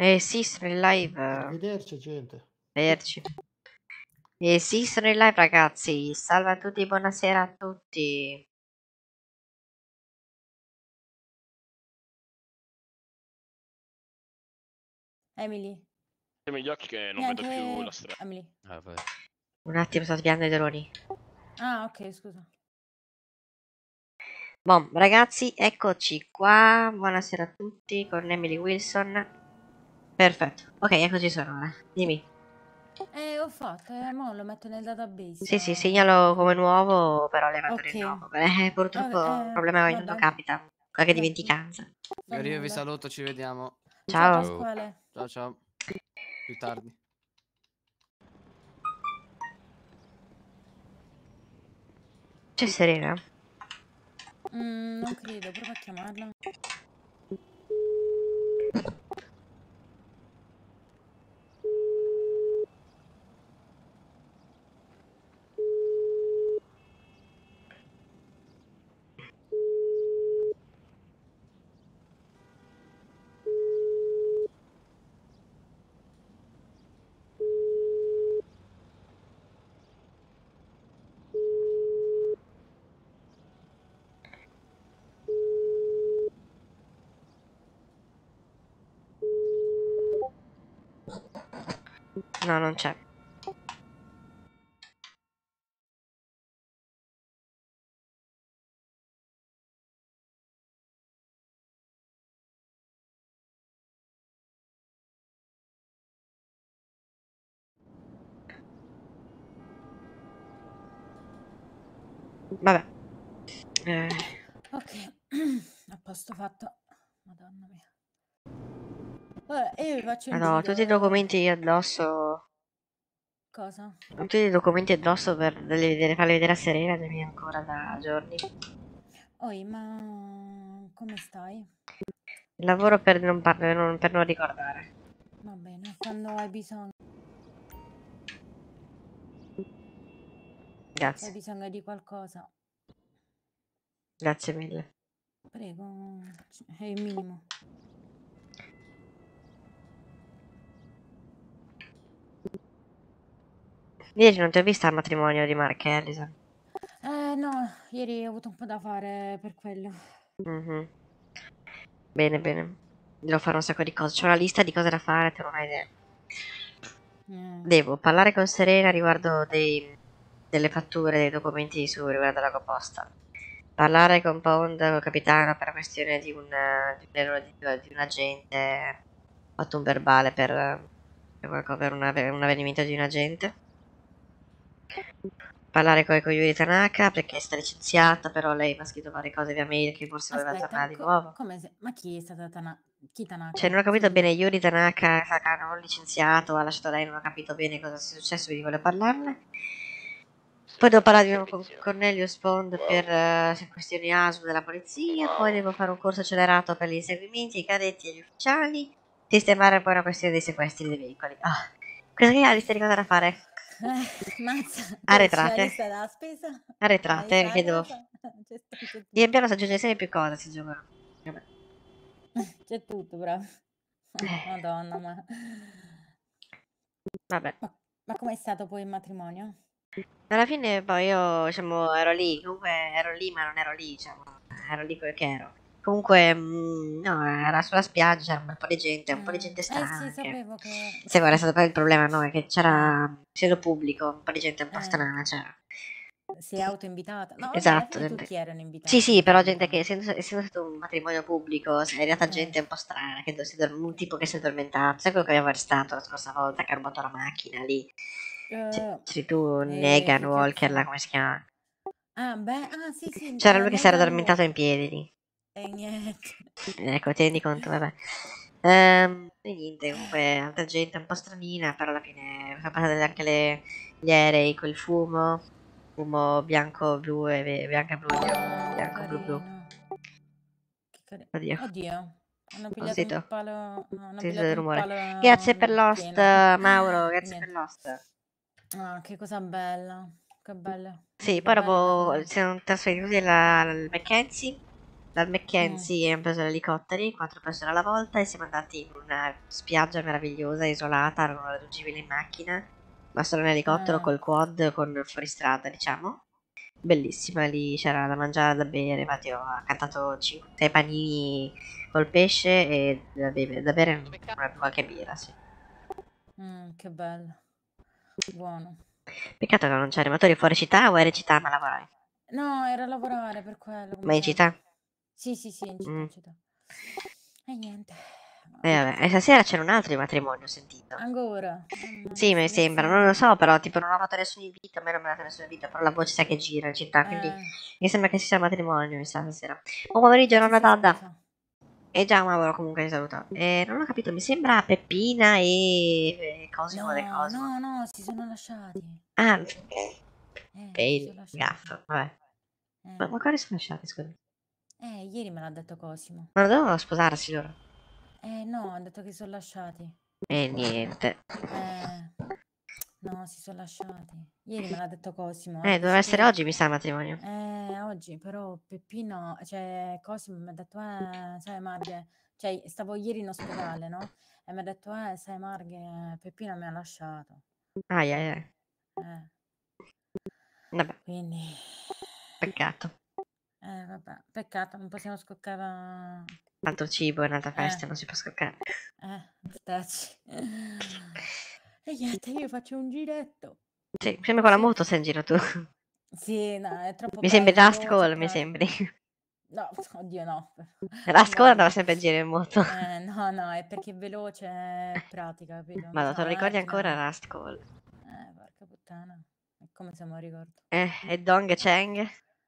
Sì, sono in live. Arrivederci, gente. Vederci. Sì, sono in live, ragazzi. Salve a tutti, buonasera a tutti. Emily. Chiami gli occhi che non vedo più la strada. Emily. Un attimo, sto sviando i droni. Ah, ok, scusa. Bom, ragazzi, eccoci qua. Buonasera a tutti con Emily Wilson. Perfetto. Ok, eccoci sono ora. Dimmi. Ho fatto, mo lo metto nel database. Sì, segnalo come nuovo, però l'evento Ok. rinnovo. Purtroppo Vabbè, il problema ogni tanto vabbè. capita. Qualche dimenticanza. Io vi saluto, ci vediamo. Ciao. Pasquale. Ciao ciao. Più tardi. C'è Serena? Non credo, prova a chiamarla. No, non c'è. Vabbè. Ok, a posto fatto. Madonna mia. Vabbè, io vi faccio il No, video. tutti i documenti addosso. Cosa? Tutti i documenti addosso per farli vedere a Serena, devi ancora da giorni. Oi, ma come stai? Lavoro per per non ricordare. Va bene, quando hai bisogno. Grazie. Hai bisogno di qualcosa? Grazie mille. Prego, è il minimo. Ieri non ti ho vista al matrimonio di Mark e Allison. No, ieri ho avuto un po' da fare per quello. Bene, bene. Devo fare un sacco di cose. C'ho una lista di cose da fare, te non hai idea. Devo parlare con Serena riguardo delle fatture, dei documenti riguardo alla coposta. Parlare con Pound, col capitano, per la questione di un agente. Ho fatto un verbale per un avvenimento di un agente. Parlare con Yuri Tanaka perché è stata licenziata, però lei mi ha scritto varie cose via mail che forse voleva tornare di nuovo. Ma chi è stata chi Tanaka? Cioè, non ho capito bene, Yuri Tanaka hanno licenziato, ha lasciato lei, non ho capito bene cosa sia successo, quindi volevo parlarne. Poi devo parlare di nuovo con Cornelius Pond per questioni ASU della polizia, poi devo fare un corso accelerato per gli inseguimenti, i cadetti e gli ufficiali, sistemare poi una questione dei sequestri dei veicoli. Questa qui è la lista di cosa da fare. Mazza, Arretrate. c'è la lista della spesa? Arretrate, che devo... Pian piano si aggiunge sempre più cose, si gioca. Vabbè. C'è tutto, bravo. Madonna, ma... Vabbè. Ma com'è stato poi il matrimonio? Alla fine poi io, diciamo, ero lì, comunque ero lì ma non ero lì, diciamo, ero lì quel che ero. Comunque, no, era sulla spiaggia, c'era un bel po' di gente, un po' di gente strana sì, anche. sapevo che... Se guarda, è stato poi il problema, no, è che c'era, essendo pubblico, un po' di gente un po' strana, cioè. Si è autoinvitata? No, vabbè, Esatto, alla fine gente... tutti erano invitati. Sì, però gente che, essendo stato un matrimonio pubblico, è arrivata gente un po' strana, che un tipo che si è addormentato, sai quello che abbiamo arrestato la scorsa volta, che ha rubato la macchina lì? Sì, tu, Negan Walker, là, come si chiama? Sì. C'era lui che si era Negan addormentato in piedi lì. E niente. Ecco, tieni conto, vabbè. E niente, comunque, altra gente un po' stranina, però alla fine fa passare anche gli aerei col fumo bianco, blu e bianco e blu, bianco, blu, blu. Oddio. Hanno pigliato il palo. No, hanno Sento pigliato il il rumore. palo. Grazie per l'host, pieno. Mauro, grazie Niente. per l'host. Che cosa bella. Che bella. Sì, Che poi belli dopo matrimoni. si sono trasferiti tutti al Mackenzie. dal Mackenzie abbiamo preso gli elicotteri, 4 persone alla volta, e siamo andati in una spiaggia meravigliosa, isolata, non raggiungibile in macchina, ma solo in elicottero col quad, con fuoristrada, diciamo. Bellissima, lì c'era da mangiare, da bere, infatti ho cantato 6 panini col pesce e da bere qualche birra, sì. Che bello. Buono. Peccato che non c'erano motori fuori città o eri città ma lavoravi? No, era a lavorare per quello, come Ma in sempre. città? Sì, in città, Mm. in città. E niente. Vabbè, e stasera c'era un altro di matrimonio, ho sentito. Ancora? Sì, mi sembra, non lo so, però tipo non ho fatto nessun invito, a me non mi ha dato nessun invito, però la voce sa che gira in città, quindi mi sembra che ci sia matrimonio, mi sa, stasera. Buon pomeriggio, nonna Dada. E già un lavoro comunque ti saluto. Non ho capito, mi sembra Peppina e Cosimo De Cosimo. No, si sono lasciati. Ah, Si sono fail, lasciati. gaff, vabbè. Ma quali sono lasciati, scusa? Ieri me l'ha detto Cosimo. Ma non dovevano sposarsi loro? No, ha detto che sono lasciati. E niente. No, si sono lasciati. Ieri me l'ha detto Cosimo. Doveva essere oggi, mi sa, il matrimonio. Oggi, però Peppino, cioè Cosimo mi ha detto, sai Marghe, cioè stavo ieri in ospedale, no? E mi ha detto, sai Marghe, Peppino mi ha lasciato. Ai. Vabbè. Quindi... Peccato. Vabbè, peccato, non possiamo scoccare... Tanto cibo è un'altra festa, non si può scoccare. Stacci. E niente, io faccio un giretto. Sì, sembra con la moto sei in giro tu. Sì, no, è troppo Mi bello, sembri Rust veloce, Cole, mi pratico. sembri. No, oddio no. Rust Cole andava Guarda. sempre in giro in moto. No, è perché è veloce e pratica, capito? Ma te C'ha lo la ricordi macchina. ancora Rust Cole? Porca puttana. È come se me lo ricordo. E Dong Cheng?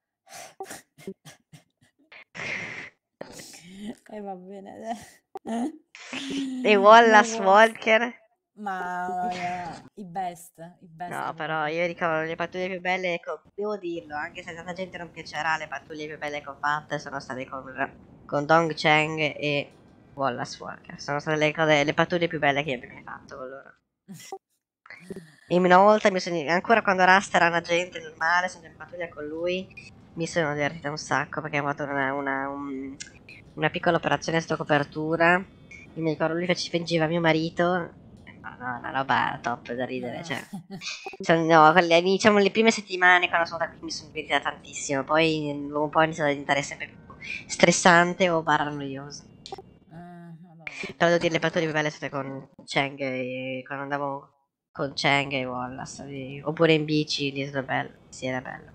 Va bene. E Wallace Walker? Mamma mia, i best. No, però io ricordo le pattuglie più belle, devo dirlo, anche se tanta gente non piacerà, le pattuglie più belle che ho fatte sono state con Dong Cheng e Wallace Walker. Sono state le pattuglie più belle che io abbia mai fatto con loro. E una volta ancora quando Rasta era un agente normale, sono in pattuglia con lui, mi sono divertita un sacco perché abbiamo fatto una piccola operazione sto copertura. Io mi ricordo lui fingeva mio marito. No, una roba top da ridere, diciamo le prime settimane quando sono stata qui mi sono divertita tantissimo, poi dopo un po' è iniziato a diventare sempre più stressante o barra noioso. Però devo dire le pattuglie più belle sono state con Cheng e quando andavo con Cheng e Wallace, oppure in bici, lì è stato bello, sì era bello.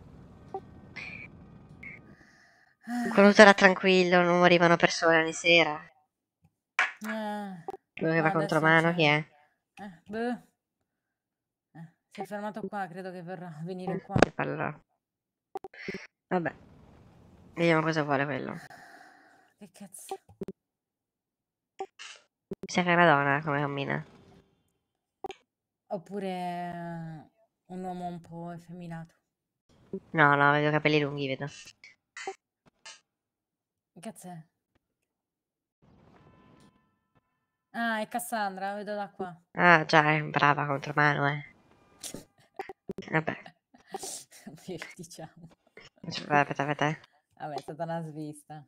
Quando tutto era tranquillo, non morivano persone di sera. Quello che va contro mano, chi è? Si è fermato qua, credo che verrà a venire qua. Che parlerà. Vabbè. Vediamo cosa vuole quello. Che cazzo. Mi sa che è una donna come cammina. Oppure un uomo un po' effeminato. No, vedo capelli lunghi, vedo. Che cazzo è? Ah, è Cassandra, vedo da qua. Ah, già, è brava contro mano, Vabbè. Diciamo. Aspetta. Vabbè, è stata una svista.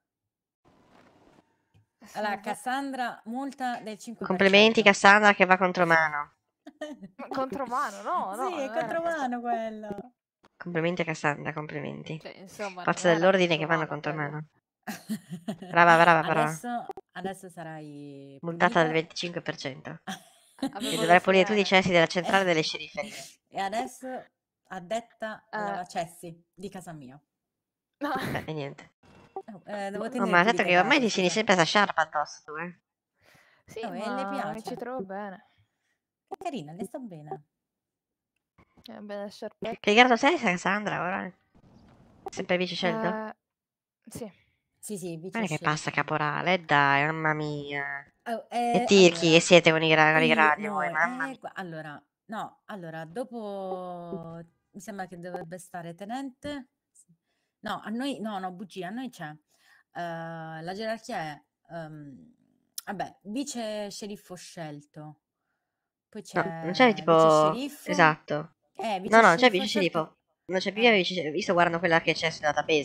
Allora, Cassandra, multa del 5%. Complimenti Cassandra che va contro mano. Contromano, no? Sì, è contromano quello. Complimenti a Cassandra, complimenti. Cioè, insomma, Forze non era dell'ordine che vanno contromano contro quello. mano. Brava. Adesso sarai Multata pulita. del 25%. E Avevo dovrai detto pulire tutti i bene. cessi della centrale delle scerifferie. E adesso addetta alla lavacessi di casa mia. E niente. Devo No, tenere ma certo pulite che ormai case, ti tieni scusa. sempre questa sciarpa addosso tu, Sì, Oh, e le ma piace? mi ci trovo bene. Che carina, le sto bene. Bene, sciarpette. Che grado sei, Cassandra, ora? Sempre vice scelto? Sì. Sì, vice Guarda che sceriffo. passa caporale, dai, mamma mia. Oh, E Tirchi, che siete con i gradi voi, mamma mia. Allora, dopo mi sembra che dovrebbe stare tenente. No, a noi, no, bugia, a noi c'è. La gerarchia è, vabbè, vice sceriffo scelto. Poi No, non c'è c'è tipo... vice sceriffo. Esatto. Vice No, c'è sceriffo vice scelto. sceriffo. Non c'è più vice sceriffo. Io sto guardando quella che c'è sul database,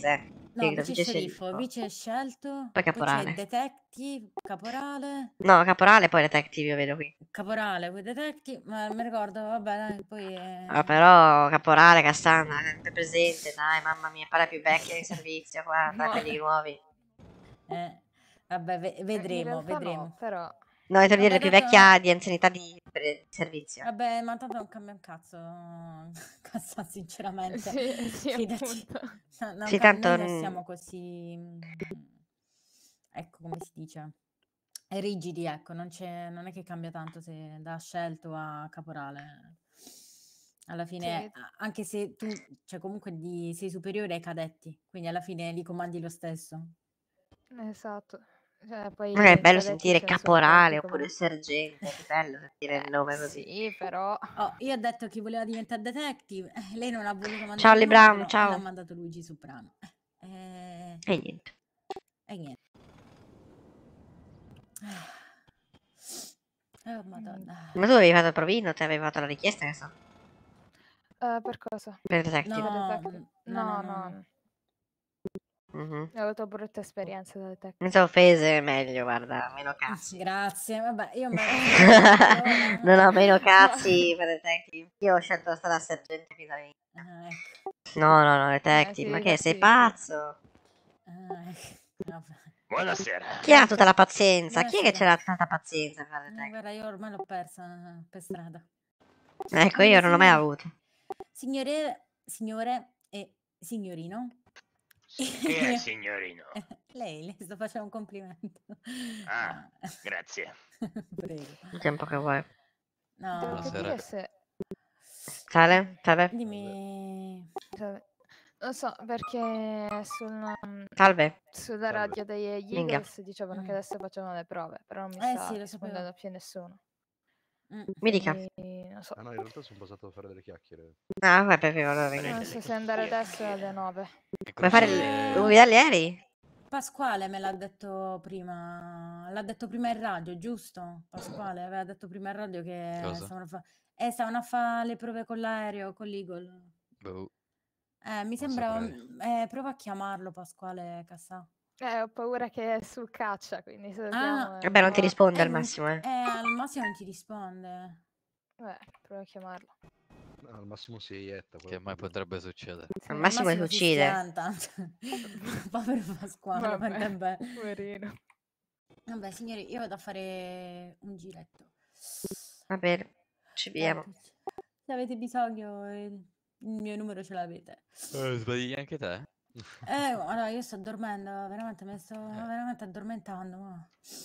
No, Sì, vice sceriffo, vice scelto, Poi poi c'è caporale. detective, caporale, No, caporale, poi detective io vedo qui. caporale, poi detective, ma mi ricordo, vabbè, dai, poi... Ah, però caporale, Cassandra, è sempre presente, dai, mamma mia, parla più vecchia di servizio qua, tra No. quelli nuovi. Vabbè, In vedremo, realtà vedremo. no, però... No, intendo dire Vabbè, più tanto- vecchia di anzianità di servizio. Vabbè, ma tanto non cambia un cazzo, cazzo, sinceramente. Sì, Fidati. appunto. No, Sì, noi tanto non siamo così, ecco, come si dice, rigidi, ecco, non è che cambia tanto se da scelto a caporale. Alla fine, Sì. anche se tu, cioè comunque sei superiore ai cadetti, quindi alla fine li comandi lo stesso. Esatto. Cioè, poi non è i bello cadetti sentire ce ne sono caporale tanti oppure come... sergente, che bello sentire il nome così. Sì, però... Oh, io ho detto che voleva diventare detective, lei non ha voluto mandare il Charlie Brown, modulo e ciao. l'ha mandato Luigi Soprano. E niente. E niente. Oh, madonna. Ma tu avevi fatto il provino, te avevi fatto la richiesta, che so, per cosa? per il detective. Per No, detective? No. Mhm. Ho avuto brutte esperienze da detective. Senza offese, meglio, guarda, meno cazzi. Grazie, vabbè, io Non ho meno cazzi per detective. Io ho scelto la strada sergente fino all'inizio. ecco. No, detective, sì, ma che sei sì. pazzo? Ecco. Vabbè. Buonasera. Chi ha tutta la pazienza? Chi è che Buonasera. ce l'ha tanta pazienza per fare detective? Guarda, io ormai l'ho persa per strada. Ecco, io non l'ho mai avuto. Signore e signorino. Che è, signorino? Lei sto facendo un complimento. Ah, grazie. Prego. Il tempo che vuoi. No, Devo Buonasera. capire se... Sale? Salve? dimmi. Non so, perché sulla Salve? radio degli Minchia. Eagles dicevano che Mm. adesso facevano le prove, però non mi Sì, sta lo rispondendo sapevo. più nessuno. Mi dica. Quindi, non so. Ah no, in realtà sono passato a fare delle chiacchiere. Ah, vabbè, perché volevo Non venire. so se andare adesso alle 9. Vuoi fare il guida agli aerei? Pasquale me l'ha detto prima in radio, giusto? Pasquale aveva detto prima in radio che Cosa? stavano a fare le prove con l'aereo, con l'Eagle. Boh. Mi Non sembra, saprei. prova a chiamarlo Pasquale Cassà. Ho paura che è sul caccia, quindi se Ah, dobbiamo... Vabbè, non ti risponde al non- massimo, eh. al massimo non ti risponde. Provo a chiamarlo. No, al massimo si eietta. Che mai potrebbe succedere? Al Al massimo si si uccide. schianta. Povero Pasquale, quanto è bello. poverino. Vabbè, signori, io vado a fare un giretto. Va bene, ci vediamo. Se avete bisogno, il mio numero ce l'avete. Sbagli anche te? Guarda, io sto dormendo, veramente mi sto veramente addormentando. Ma...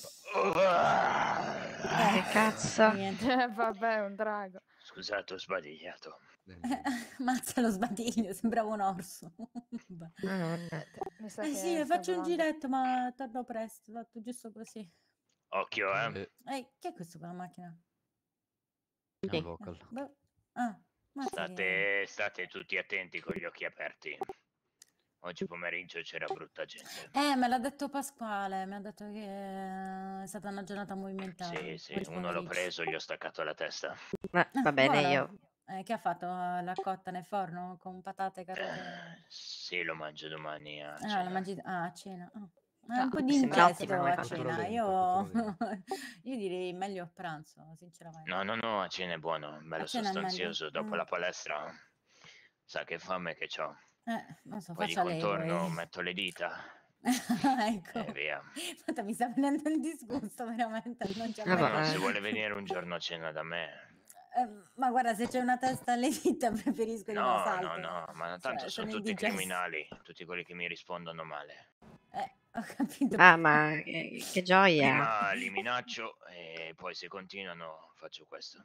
Che cazzo? niente. Vabbè, è un drago. Scusate, ho sbadigliato. Mazza lo sbadiglio, sembrava un orso. Vabbè. Madonna. Mi sa Sì, che sta faccio un volando. giretto, ma torno presto, fatto giusto così. Occhio, eh. Che è questo con la macchina? Sì. Vocal. Boh. Ah, mazza State tutti attenti con gli occhi aperti. Oggi pomeriggio c'era brutta gente. me l'ha detto Pasquale, mi ha detto che è stata una giornata movimentata. Sì, oggi uno l'ho pomeriggio. preso, gli ho staccato la testa. Ma va bene, Buono. io. Che ha fatto? La cotta nel forno con patate, carote? Sì, lo mangio domani a La cena. mangi a cena. No, un po' di mi sembra incesto ottima come a cosa. cena. Cultura Io direi meglio a pranzo, sinceramente. No, a cena è buono, bello A cena è meglio? sostanzioso. Dopo la palestra, sa che fame che c'ho. Non so, Poi di faccia lei contorno poi. metto le dita Ecco. e via. Guarda, mi sta venendo un disgusto, veramente. Non c'è Vabbè. mai... Se vuole venire un giorno a cena da me. ma guarda, se c'è una testa alle dita preferisco di una salto. No, ma tanto sono tutti criminali, tutti quelli che mi rispondono male. Ho capito. Ah, ma che gioia. Prima li minaccio e poi se continuano faccio questo.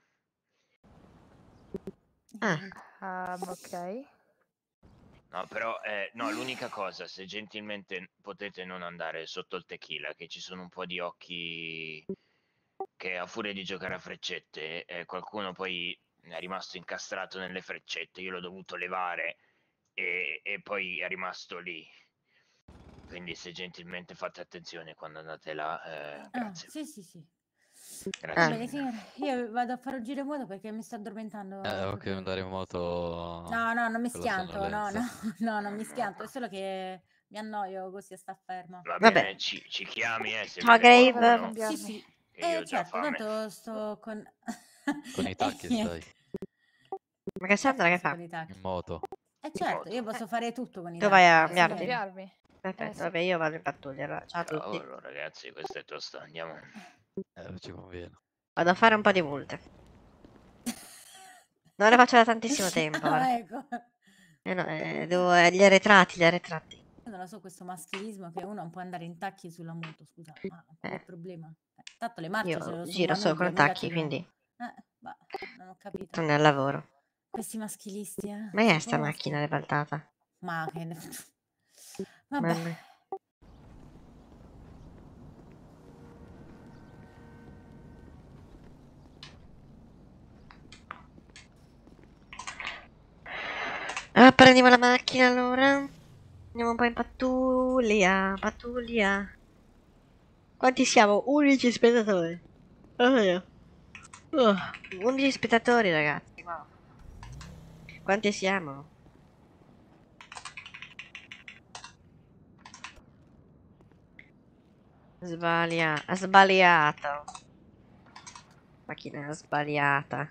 ok. No, però, l'unica cosa, se gentilmente potete non andare sotto il tequila, che ci sono un po' di occhi che a furia di giocare a freccette, qualcuno poi è rimasto incastrato nelle freccette, io l'ho dovuto levare e poi è rimasto lì. Quindi se gentilmente fate attenzione quando andate là, grazie. Sì. Grazie Va bene, mille. signore, io vado a fare un giro vuoto perché mi sto addormentando. Ok, andare in moto. No, non mi con la schianto, no, sonnolenza. non mi schianto, è solo che Mi annoio così a sta ferma. Va Vabbè. bene, ci chiami, se Ciao, viene Grave. qualcuno, Sì, cambiarmi. sì. che io ho già Certo, fame. tanto sto con... Con i tacchi stai. Ma Cassandra che Certo, fa? con i tacchi. In moto. Certo, io moto. posso fare tutto con i Tu vai a tacchi. cambiarti? solo- Cambiarmi? Perfetto, sì. vabbè, io vado in pattuglia allora. Ciao a tutti. Cavolo, ragazzi, questa è tosta. Andiamo. Ci conviene. Vado a fare un po' di multe. Non le faccio da tantissimo tempo ora. Ah, ecco. No, devo, gli arretrati, gli arretrati. Io non lo so, questo maschilismo che uno non può andare in tacchi sulla moto, scusa, ma qual è il problema? Tanto le marce ce Io lo giro solo con tacchi, quindi Bah, non ho capito. torno al lavoro. Questi maschilisti, Ma è sono sta proprio macchina maschili. ribaltata? Ma che... Mamma Vabbè. mia. Ah, prendiamo la macchina allora. Andiamo un po' in pattuglia, pattuglia. Quanti siamo? 11 spettatori. Oh, mio. 11 spettatori, ragazzi. Wow. Quanti siamo? Ha sbagliato. Macchina sbagliata.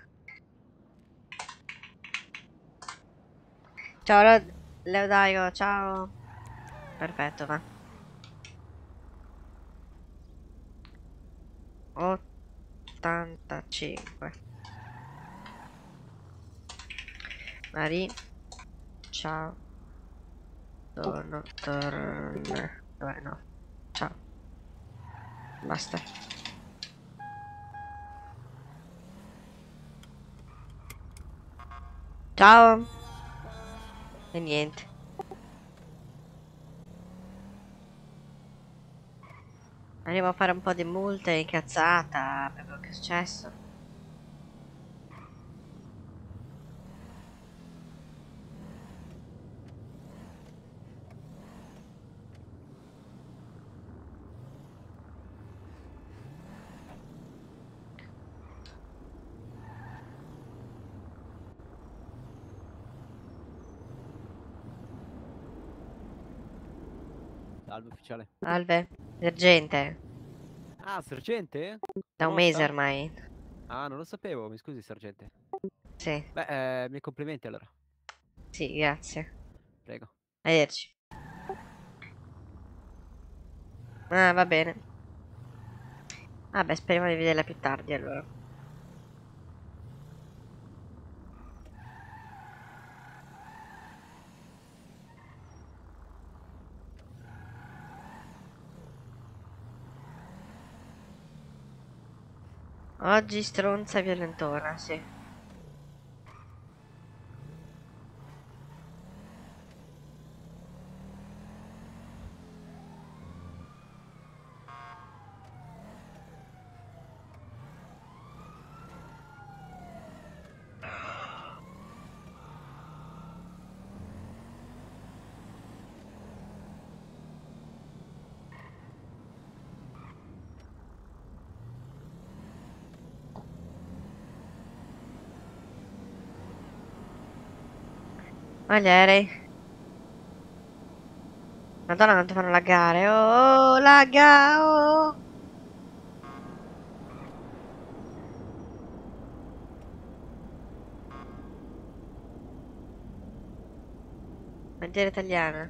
Ciao Leodaio, ciao. Perfetto, va. 85. Mari. Ciao. Torna. Dov'è? No. Ciao. Basta. Ciao. E niente. Andiamo a fare un po' di multe, incazzata per quello che è successo. Salve ufficiale. Salve, sergente. Ah, sergente? Da un Come mese sta? ormai. Ah, non lo sapevo, mi scusi sergente. Sì, Beh, miei complimenti allora. sì, grazie. Prego. Arrivederci. Ah, va bene. Vabbè, speriamo di vederla più tardi allora. Oggi stronza e violentona, sì. Ma gli aerei. Madonna, quanto fanno laggare. Oh, lagga, oh. Bandiera italiana.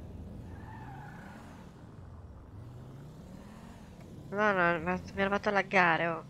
Madonna, mi hanno fatto laggare, oh.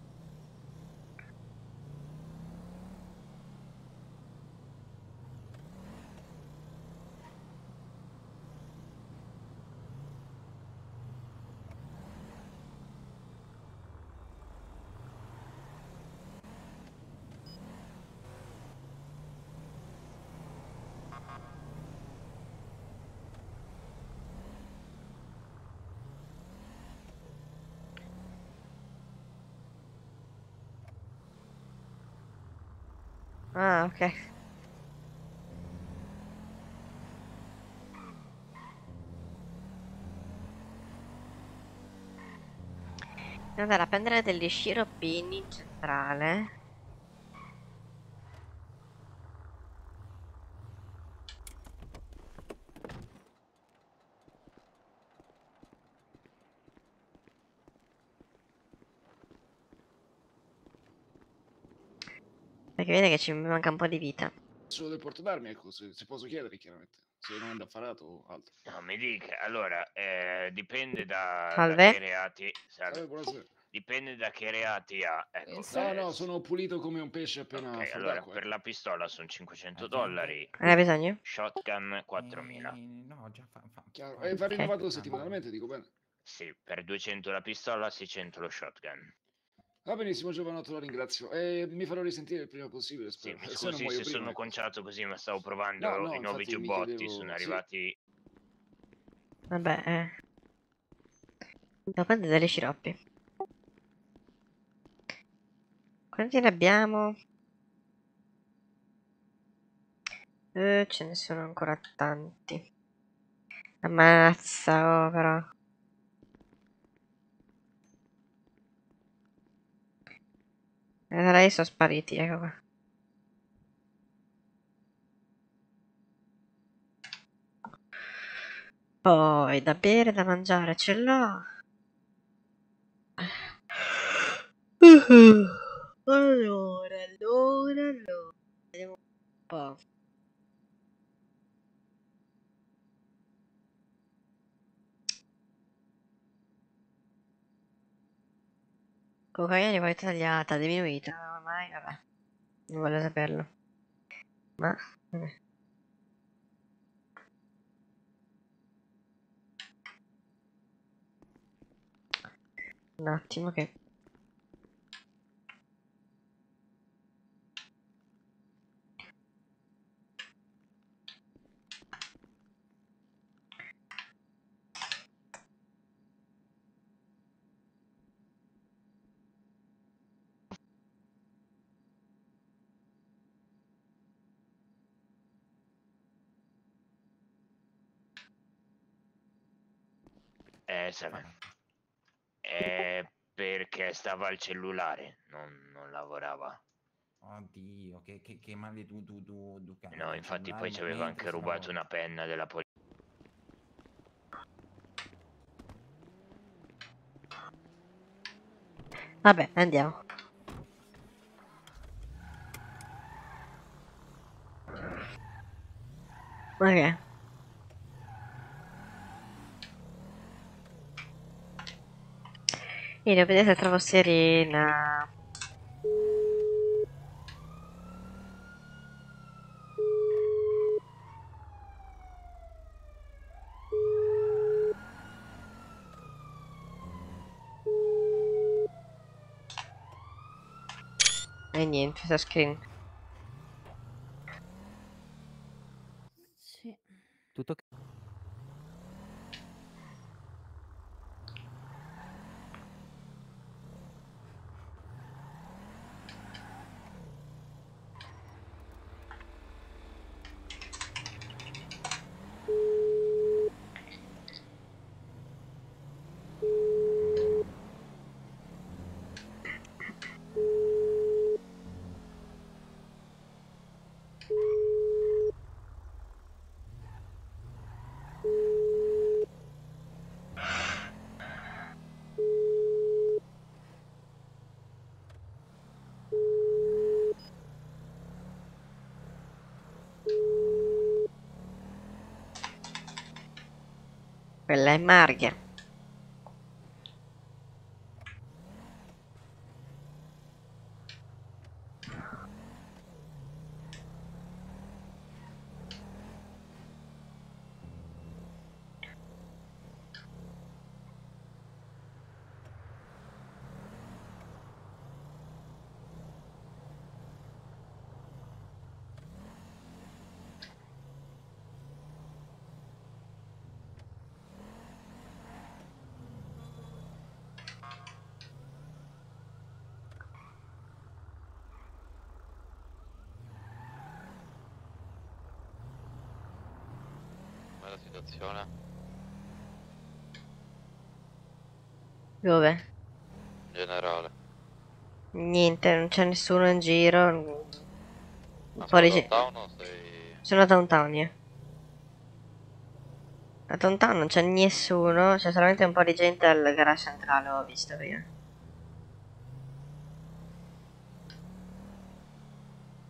Ah, ok. Devo andare a prendere degli sciroppini in centrale. Perché vede che ci manca un po' di vita. Solo del porto d'armi, ecco, se posso chiedere, chiaramente. Se non è da affarato o altro. No, mi dica, allora, dipende da Salve. che reati... Salve, buonasera. Dipende da che reati ha, ecco. Sì. No, sono pulito come un pesce appena Ok, fuori allora, d'acqua. per la pistola sono $500, Hai bisogno? shotgun 4.000. No, già Chiaro. E va rinnovato settimanalmente, dico bene. Sì, per 200 la pistola, 600 lo shotgun. Va benissimo, giovanotto, la ringrazio. E mi farò risentire il prima possibile, Sì, spero. mi Se non scusi muoio se prima, sono ecco. conciato così, ma stavo provando No, no, i nuovi infatti mi giubbotti, chiedevo- sono sì. arrivati... Vabbè, devo prendere degli sciroppi. Quanti ne abbiamo? Ce ne sono ancora tanti. Ammazza, oh, però. Lei sono spariti, ecco qua. Poi da bere, da mangiare ce l'ho. Allora. Vediamo un po'. Cocaina di poi tagliata, diminuita, ormai, vabbè. Non voglio saperlo. Ma... vabbè. Un attimo che... Salve. Perché stava al cellulare, non lavorava. Oddio, che maleducato. No, infatti poi ci aveva anche rubato una penna della polizia. Vabbè, andiamo. Ok. Io devo vedere se trovo Serena. E niente, sta screen. Sì. Tutto ok? Quella è Marghe. Com'è la situazione? Dove? In generale. Niente, non c'è nessuno in giro. Ma Fuori sono downtown o sei... Sono a Downtown io. A Downtown non c'è nessuno, c'è solamente un po' di gente al garage centrale, ho visto io.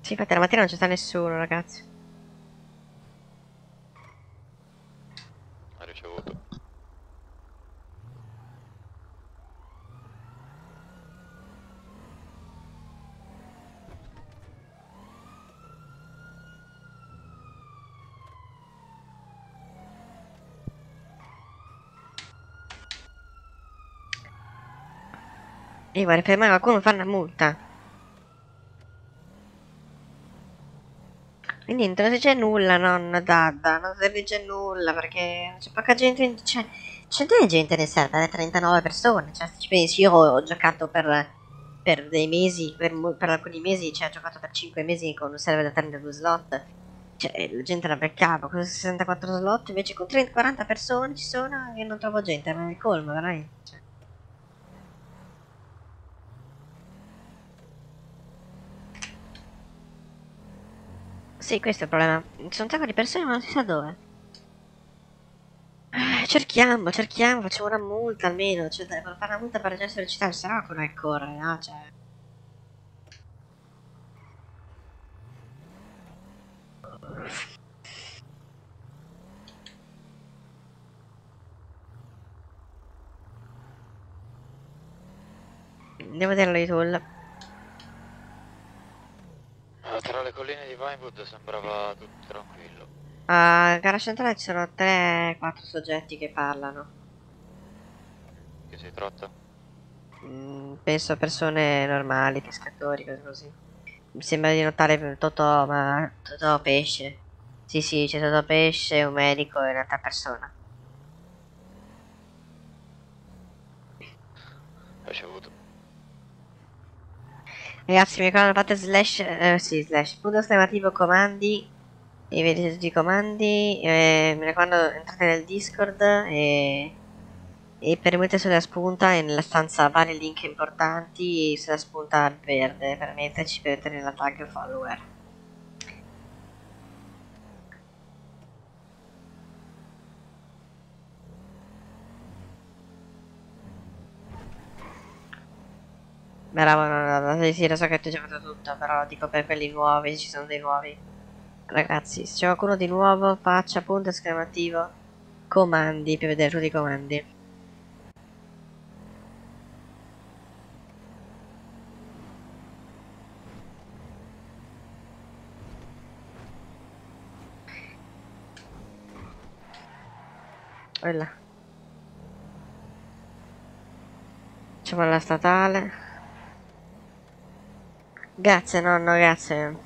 Sì, infatti la mattina non c'è sta nessuno, ragazzi. Ha ricevuto. E vorrei fermare qualcuno, fa una multa. E niente, non si dice nulla, nonna Dadda, non si dice nulla perché c'è poca gente, c'è della gente nel server, 39 persone, cioè se ci pensi io ho giocato per dei mesi, per alcuni mesi, cioè ho giocato per 5 mesi con un server da 32 slot, cioè la gente la beccava con 64 slot, invece con 30-40 persone ci sono e non trovo gente, ma è il colmo, veramente. Cioè. Sì, questo è il problema. Ci sono un sacco di persone ma non si sa dove. Cerchiamo, facciamo una multa almeno. Cioè, dai, per fare una multa per eccesso di città, se no come è correre, no? Cioè. Devo vederlo di Tool. Tra le colline di Vinewood sembrava tutto tranquillo. A gara centrale ci sono 3-4 soggetti che parlano. Che si tratta? Penso a persone normali, pescatori, cose così. Mi sembra di notare Totò, ma Totò pesce. Sì, sì, c'è Totò pesce, un medico e un'altra persona. Ricevuto. Ragazzi, mi ricordo fate slash, sì, slash, punto esclamativo comandi e vedete tutti i comandi, mi raccomando entrate nel Discord e premete sulla spunta e nella stanza vari link importanti sulla spunta verde per metterci per ottenere la tag follower. Bravo, no, sì, lo so che tu hai già fatto tutto, però dico per quelli nuovi, ci sono dei nuovi. Ragazzi, se c'è qualcuno di nuovo, faccia punto esclamativo comandi per vedere tutti i comandi. Quella. Facciamo la statale. Grazie nonno, grazie.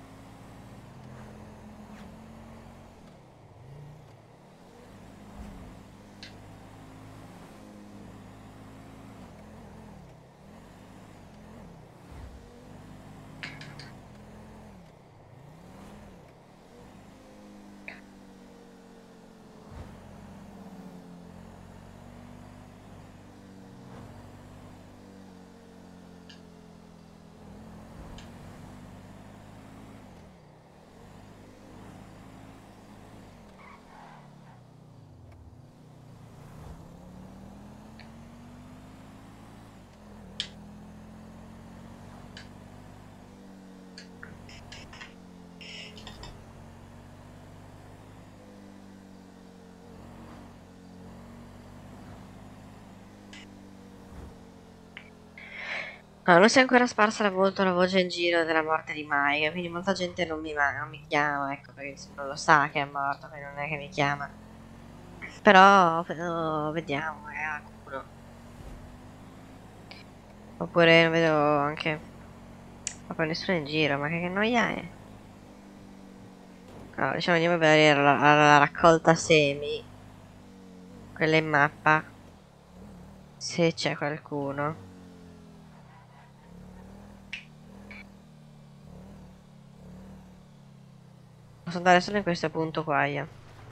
No, non si è ancora sparsa molto la voce in giro della morte di Mike, quindi molta gente non mi chiama, ecco, perché non lo sa che è morto, quindi non è che mi chiama. Però vediamo, qualcuno. Oppure non vedo anche proprio nessuno in giro, ma che noia è? Allora, diciamo andiamo a vedere la raccolta semi, quella in mappa, se c'è qualcuno. Posso andare solo in questo punto qua io.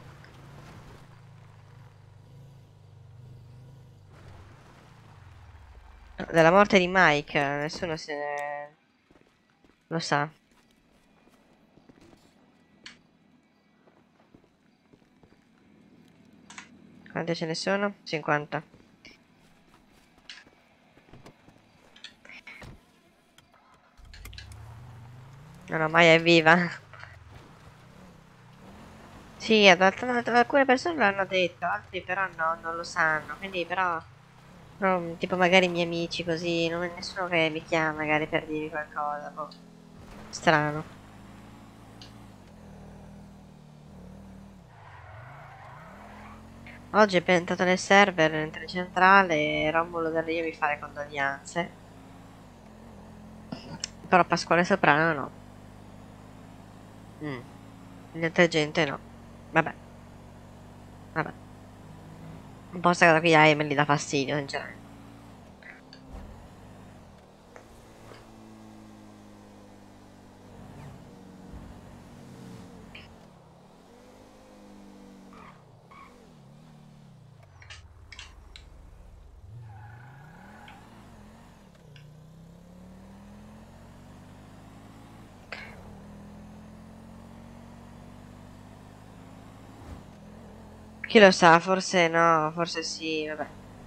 Della morte di Mike, nessuno se ne... lo sa. Quante ce ne sono? 50. Non mai è viva. Sì, alcune persone l'hanno detto, altri però no, non lo sanno. Quindi però, no, tipo magari i miei amici così, non è nessuno che mi chiama magari per dirmi qualcosa. Boh. Strano. Oggi è appena entrato nel server, in telecentrale, e Romolo del Rio mi fa le condoglianze. Però Pasquale Soprano no. Niente gente no. Vabbè. Vabbè. Un po' sta cosa qui me li dà fastidio, sinceramente. Chi lo sa, forse no, forse sì, vabbè.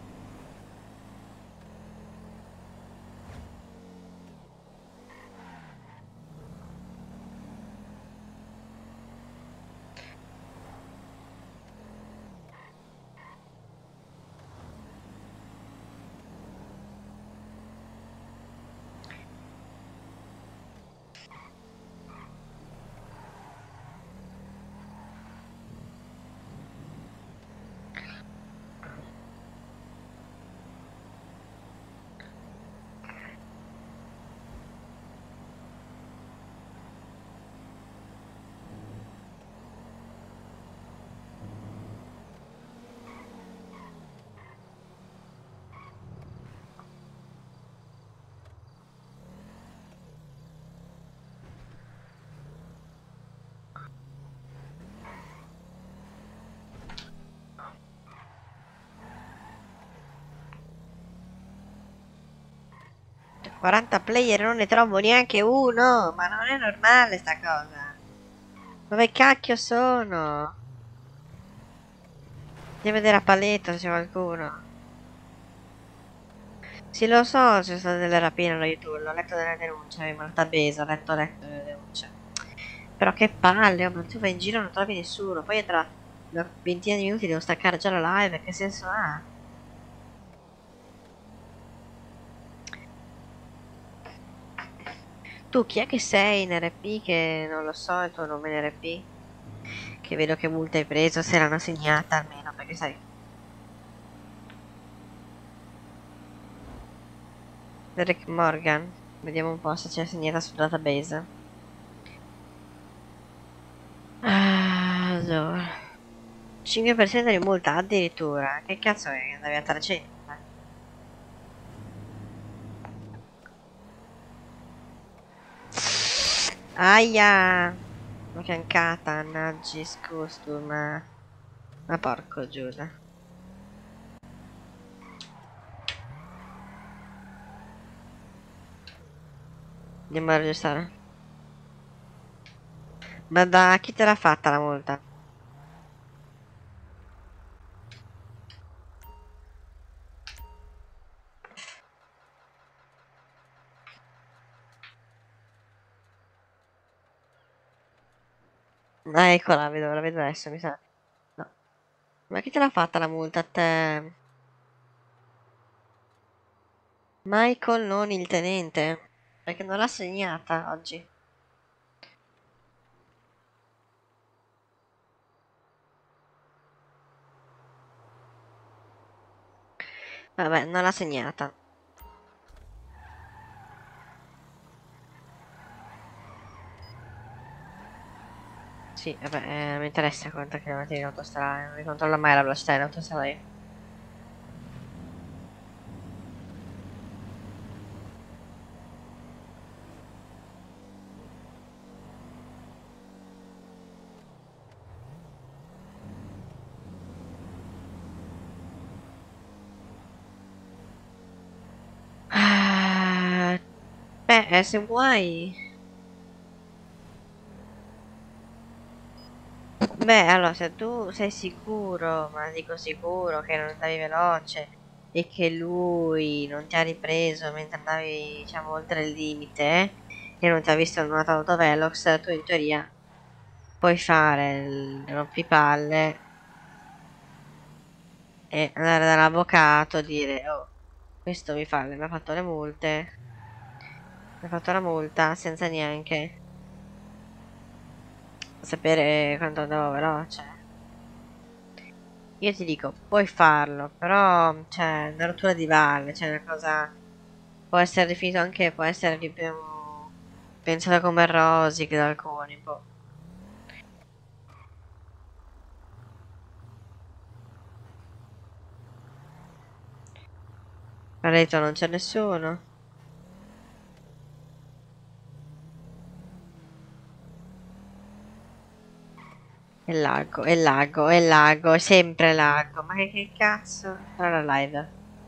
Cioè, 40 player non ne trovo neanche uno, ma non è normale sta cosa. Dove cacchio sono? Devo vedere a paletto se c'è qualcuno. Sì, lo so, c'è state delle rapine allo YouTube, ho letto delle denunce, avevo molta base, ho letto delle denunce. Però che palle, oh, ma tu vai in giro e non trovi nessuno, poi tra una ventina di minuti devo staccare già la live, che senso ha? Tu chi è che sei in RP che non lo so il tuo nome in RP? Che vedo che multa hai preso, se l'hanno segnata almeno, perché sai. Derek Morgan, vediamo un po' se c'è segnata sul database. Allora, 5% di multa addirittura, che cazzo è? Andavi a 300? Aia! L'ho fiancata, Naggi, Scustum. Ma porco Giuda. Andiamo a registrare. Ma da chi te l'ha fatta la multa? Ah, eccola, la vedo adesso, mi sa. No. Ma chi te l'ha fatta la multa a te? Michael, non il tenente. Perché non l'ha segnata oggi. Vabbè, non l'ha segnata. Sì, vabbè, non mi interessa quanto chilometri in autostrada, non mi controllo mai la velocità in autostrada io. Ah, beh, se vuoi. Beh, allora, se tu sei sicuro, ma dico sicuro, che non andavi veloce e che lui non ti ha ripreso mentre andavi, diciamo, oltre il limite, che non ti ha visto in una autovelox, tu in teoria puoi fare il rompipalle e andare dall'avvocato e dire: oh, questo mi ha fatto le multe, mi ha fatto la multa senza neanche sapere quanto andavo veloce. Io ti dico, puoi farlo, però c'è una rottura di valle, c'è una cosa, può essere definito anche, può essere più pensato come rosic da alcuni, boh. Ha detto non c'è nessuno. È lago, è lago, è lago, è sempre lago. Ma che cazzo? Farà la live.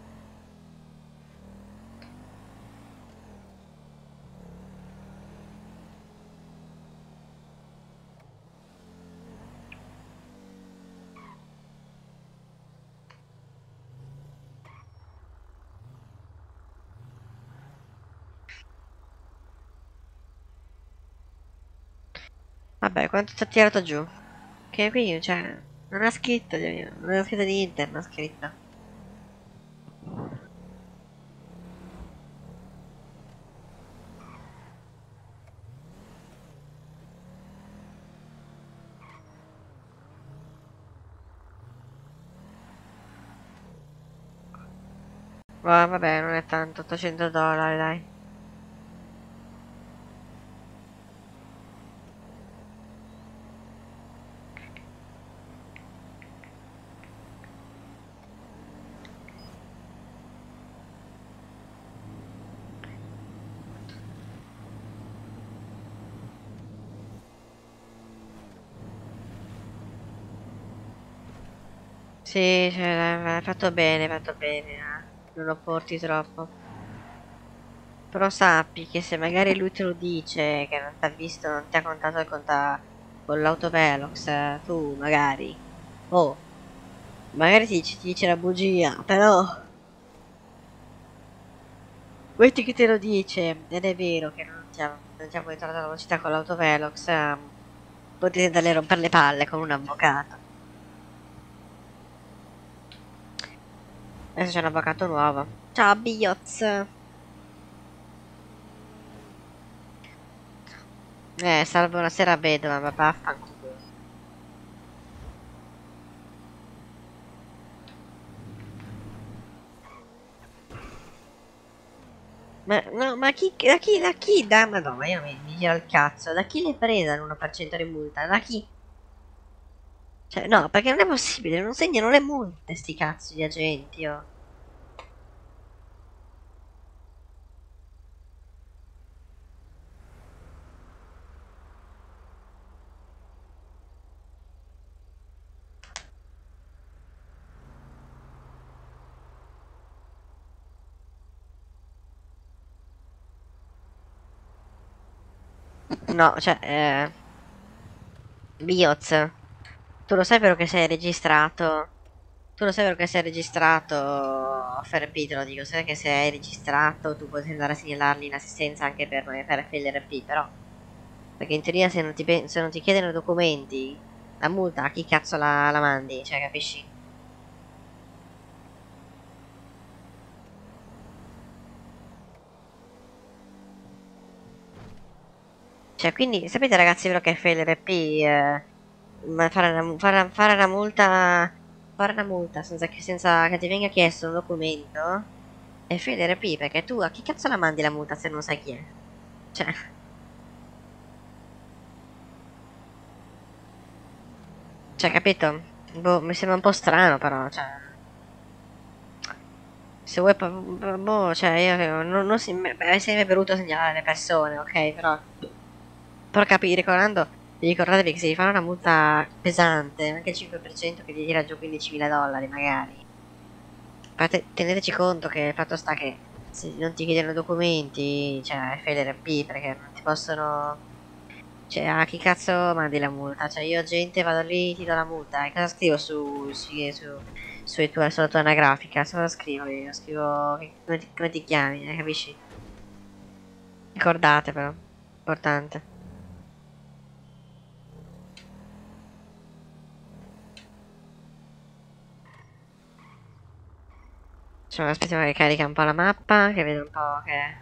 Vabbè, quanto ti ha tirato giù? Che qui, cioè, non ha scritto, non ha scritto niente, non ha scritto. Vabbè, non è tanto, $800, dai. Sì, cioè, hai fatto bene, non lo porti troppo. Però sappi che se magari lui te lo dice, che non ti ha visto, non ti ha contato con l'autovelox, tu magari, oh, magari ti dice la bugia, però metti che te lo dice, ed è vero che non ti ha monitorato la velocità con l'autovelox, potete darle rompere le palle con un avvocato. Adesso c'è un avvocato nuovo. Ciao Bioz. Salvo una sera vedova, ma vaffanculo. Ma no, ma da madonna, io mi giro il cazzo, da chi le presa l'1% di multa? Da chi? Cioè, no, perché non è possibile, non segnano le multe sti cazzo di agenti, oh. No, cioè, Bioz, tu lo sai però che sei registrato? Tu lo sai però che sei registrato, FRP te lo dico, sai che se hai registrato tu puoi andare a segnalarli in assistenza anche per FLRP, però. Perché in teoria se non ti chiedono i documenti, la multa a chi cazzo la mandi, cioè capisci? Cioè, quindi, sapete ragazzi però che FLRP, fare una multa senza che ti venga chiesto un documento, è FLRP, perché tu a chi cazzo la mandi la multa se non sai chi è? Cioè... Cioè, capito? Boh, mi sembra un po' strano però, cioè... Se vuoi, boh, cioè, io non si... Beh, sarebbe brutto segnalare le persone, ok? Però ricordatevi che se vi fanno una multa pesante, anche il 5% che vi tira giù $15.000 magari. Teneteci conto che il fatto sta che se non ti chiedono documenti, cioè, FLRP, perché non ti possono... Cioè, a chi cazzo mandi la multa? Cioè, io gente vado lì, ti do la multa. E cosa scrivo sulla tua anagrafica? Cosa scrivo io? Scrivo come ti chiami, capisci? Ricordate però. Importante. Cioè, aspettiamo che carica un po' la mappa, che vedo un po' che...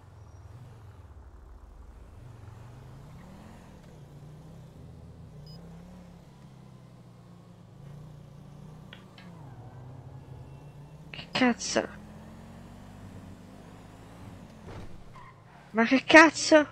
Che cazzo? Ma che cazzo?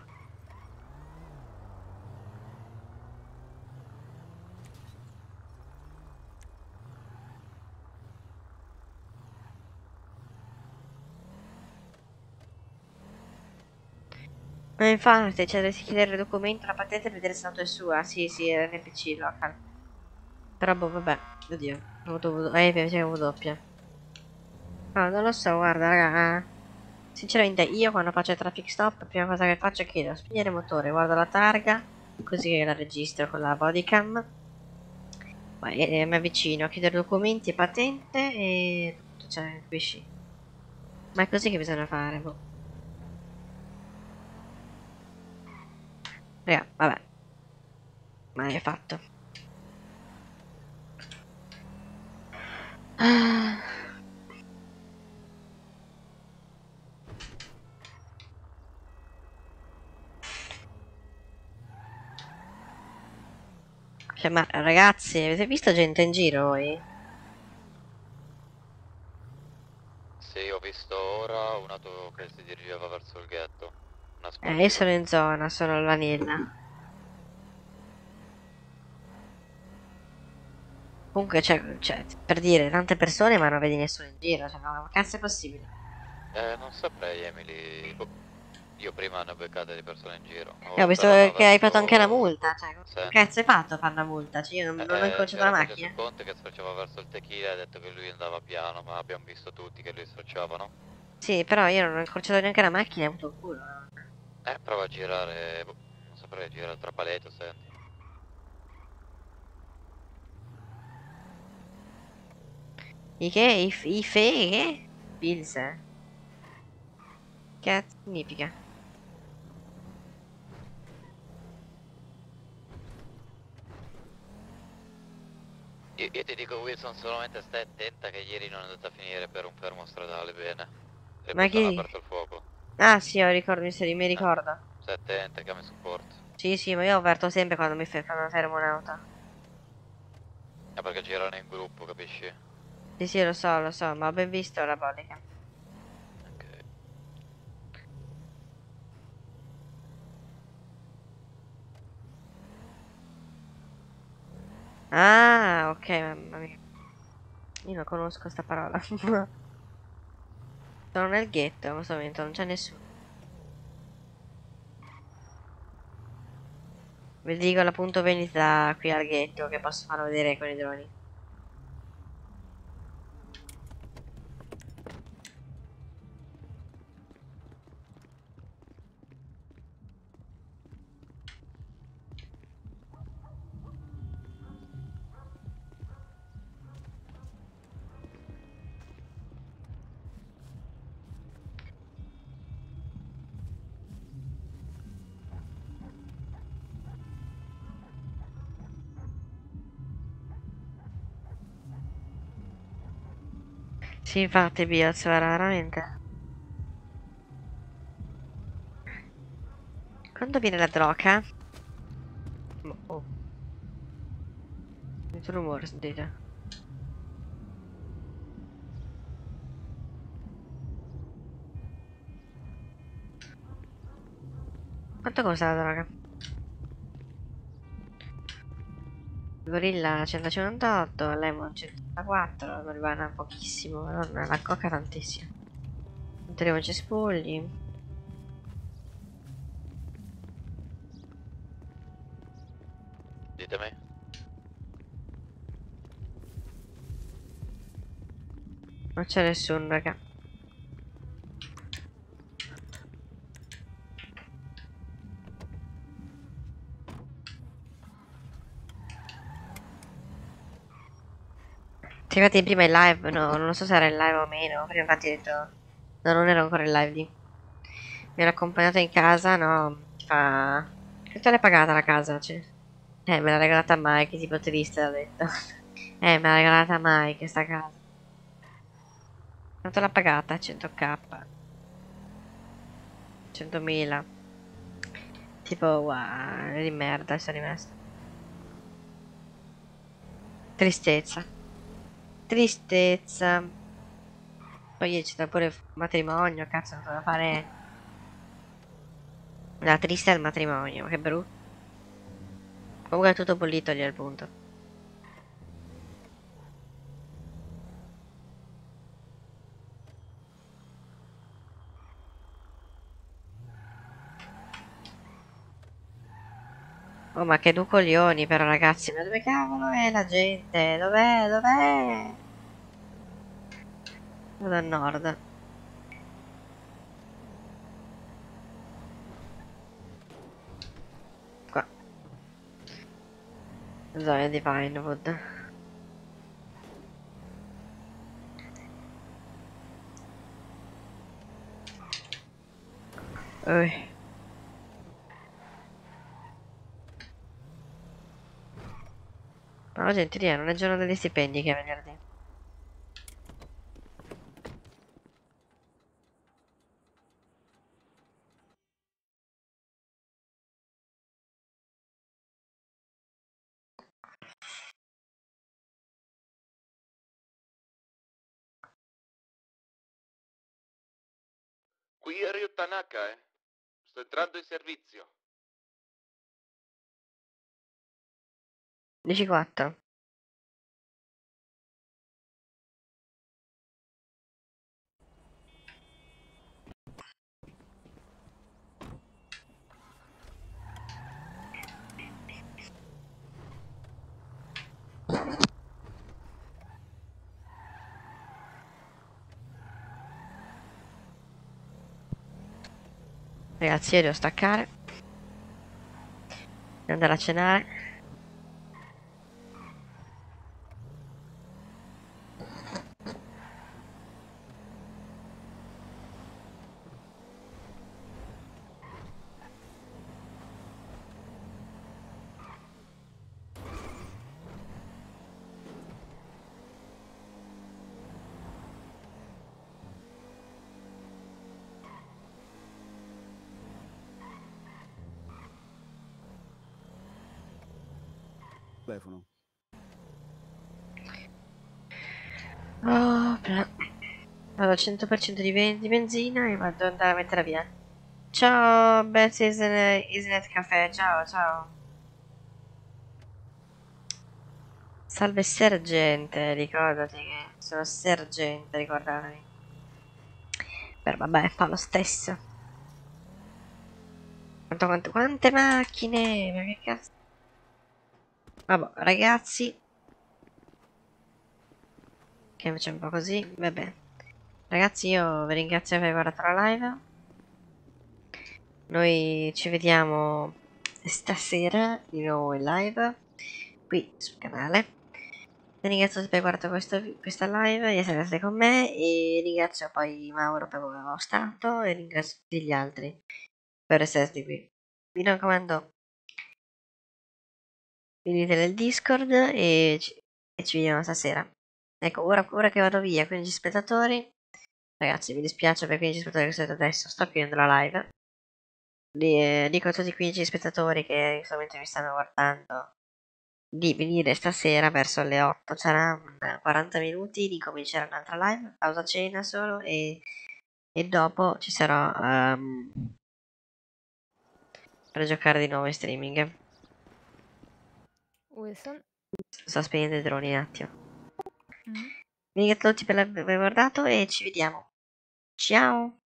Ma infatti, cioè, dovresti chiedere il documento, la patente e vedere se tanto è sua. Sì, sì, è RPC local. Però, boh, vabbè. Oddio. Ho avuto invece avevo doppia. No, non lo so, guarda, raga. Sinceramente, io quando faccio il traffic stop, la prima cosa che faccio è chiedo spegnere motore, guardo la targa, così che la registro con la bodycam. Poi mi avvicino, chiedo documenti e patente e tutto, cioè, capisci? Ma è così che bisogna fare, boh. Raga, vabbè. Ma è fatto. Ah. Cioè, ma ragazzi, avete visto gente in giro voi? Sì, ho visto ora un'auto che si dirigeva verso il ghetto. Una Io sportiva. sono in zona, sono al Vanilla. Comunque, cioè, per dire, tante persone ma non vedi nessuno in giro, cioè, no, ma cazzo è possibile? Non saprei, Emily. Boh, io prima ne ho beccate di persone in giro. Ho visto che hai fatto anche la multa, cioè, che cazzo hai fatto a fare la multa? Cioè, io non ho incrociato la C'era quello macchina? sul ponte che stracciava verso il tequila e ha detto che lui andava piano, ma abbiamo visto tutti che lui stracciava, no? Sì, però io non ho incrociato neanche la macchina e ho avuto il culo. Prova a girare, boh, non saprei, girare tra paleto, senti. I che? I fe? Che? Pills? Che cazzo significa? Io ti dico Wilson, solamente stai attenta che ieri non è andata a finire per un fermo stradale, bene. E Ma poi hanno chi? aperto il fuoco. Ah sì, mi ricordo. Stai attenta, chiami supporto. Sì, sì, ma io avverto sempre quando quando fermo un'auto. Perché girano in gruppo, capisci? Sì, sì, lo so, ma ho ben visto la bodycam. Ok. Ah, ok, mamma mia. Io non conosco sta parola. Sono nel ghetto in questo momento, non c'è nessuno. Vi dico la punto vendita qui al ghetto che posso farlo vedere con i droni. Sì, infatti, Bios, veramente. Quando viene la droga? Oh. Sento rumore, sentite. Quanto costa la droga? Gorilla 158, Lemon 184, marijuana pochissimo, la coca tantissimo. Entriamo cespugli. Ditemi. Non c'è nessuno, raga. Infatti prima in live, no, non so se era in live o meno, prima infatti ho detto... No, non ero ancora in live lì. Mi ero accompagnato in casa, no, fa... Quanto l'hai pagata la casa? Cioè? Me l'ha regalata Mike, tipo triste, ha detto. Me l'ha regalata Mike, sta casa. Quanto l'ha pagata? 100k. 100.000. Tipo, wow, di merda sono rimasta. Tristezza. Tristezza. Poi c'è pure il matrimonio, cazzo, non so da fare. La triste è il matrimonio, che brutto. Comunque è tutto bollito lì al punto. Oh, ma che due coglioni però, ragazzi. Ma dove cavolo è la gente? Dov'è? Dov'è? Vado a nord. Qua. Zona di Pinewood. Ma gente, non è il giorno degli stipendi che è venerdì. Qui è Ryu Tanaka, eh. Sto entrando in servizio. 10-4. Ragazzi, io devo staccare. Devo andare a cenare. Telefono. Oh, vado al 100% di benzina e vado ad andare a mettere via. Ciao, Best Isnet Caffè. Ciao, ciao. Salve sergente, ricordati che sono sergente, ricordati. Però vabbè, fa lo stesso. Quante macchine? Ma che cazzo? Vabbè, ragazzi. Che facciamo un po' così, vabbè. Ragazzi, io vi ringrazio per aver guardato la live. Noi ci vediamo stasera di nuovo in live qui sul canale. Vi ringrazio per aver guardato questa live, di essere stati con me, e ringrazio poi Mauro per come ho stato e ringrazio tutti gli altri per essere stati qui. Mi raccomando, venite nel Discord e ci vediamo stasera. Ecco, ora che vado via, 15 spettatori. Ragazzi, mi dispiace per 15 spettatori che siete adesso, sto chiudendo la live. Dico a tutti i 15 spettatori che in questo momento mi stanno guardando di venire stasera verso le 8. Sarà 40 minuti di cominciare un'altra live, pausa cena solo, e dopo ci sarà per giocare di nuovo in streaming. Wilson. Sto spegnendo i droni un attimo. Vi ringrazio tutti per aver guardato e ci vediamo. Ciao!